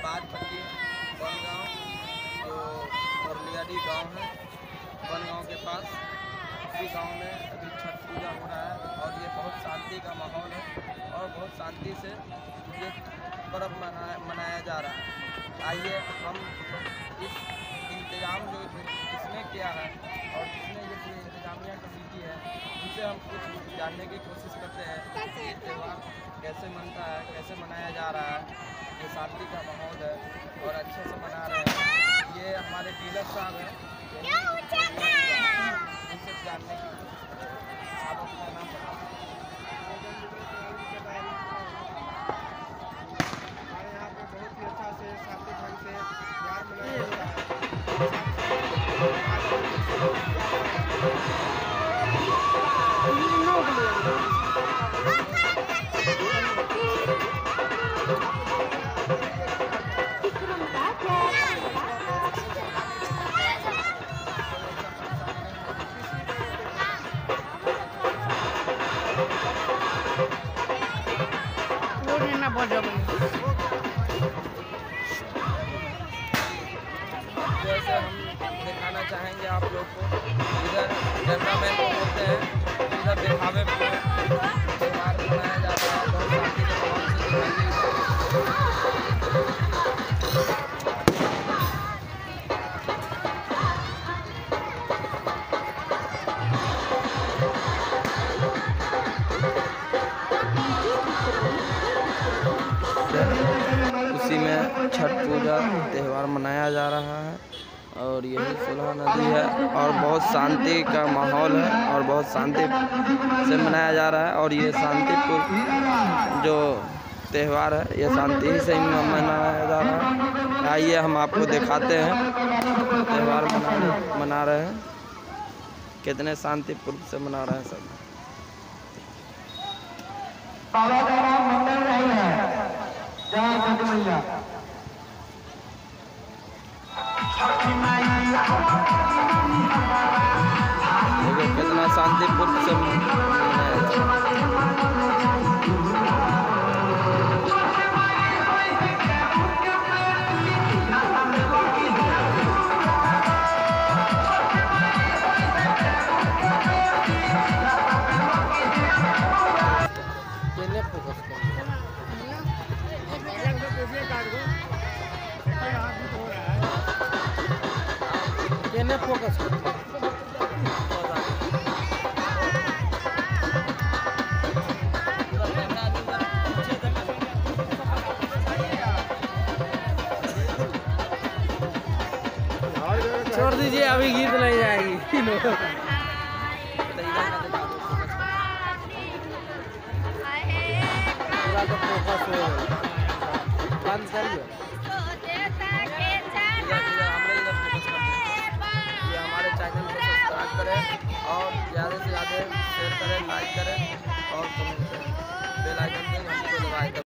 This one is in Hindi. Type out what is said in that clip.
बाजपट्टी बनगांव, जो मुरलियाडी गांव है, बनगांव के पास, उसी गांव में अभी छठ पूजा हो रहा है और ये बहुत शांति का माहौल है और बहुत शांति से ये पर्व मनाया जा रहा है। आइए हम इस इंतज़ाम जो किसने किया है और किसने ये इंतजामिया कमेटी है, उनसे हम कुछ जानने की कोशिश करते हैं कि ये त्यौहार कैसे मनता है, कैसे मनाया जा रहा है। ये शांति का माहौल है और अच्छे से मना रहे हैं। ये हमारे डीलर साहब हैं, उनसे जानने की कोशिश करते हैं। आप अपना नाम बताओ। हमारे यहाँ पे बहुत ही अच्छा से शांति ढंग से त्योहार मनाया जा रहा है। जैसे हम दिखाना चाहेंगे आप लोग को, इधर कैमरामैन को बोलते हैं, इधर दिखावे में त्योहार मनाया जाता है। बहुत शांति के माहौल से दिखाइए। उसी में छठ पूजा त्यौहार मनाया जा रहा है और यही सुलह नदी है और बहुत शांति का माहौल है और बहुत शांति से मनाया जा रहा है। और ये शांतिपूर्ण जो त्यौहार है, ये शांति ही से मनाया जा रहा है। आइए हम आपको दिखाते हैं त्यौहार मना रहे हैं, कितने शांतिपूर्ण से मना रहे हैं सब। देखो कितना शांतिपूर्ण से फोकस छोड़ दीजिए, अभी गीत नहीं जाएगी। पूरा तो फोकस हो बंद करिए। हमारे चैनल को सब्सक्राइब करें और ज़्यादा से ज़्यादा शेयर करें, लाइक करें और कमेंट करें। बेल आइकन पे हमको दबाएं।